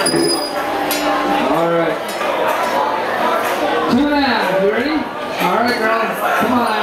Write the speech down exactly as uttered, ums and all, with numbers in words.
All right. Two and a half. You ready? All right, girl. Come on.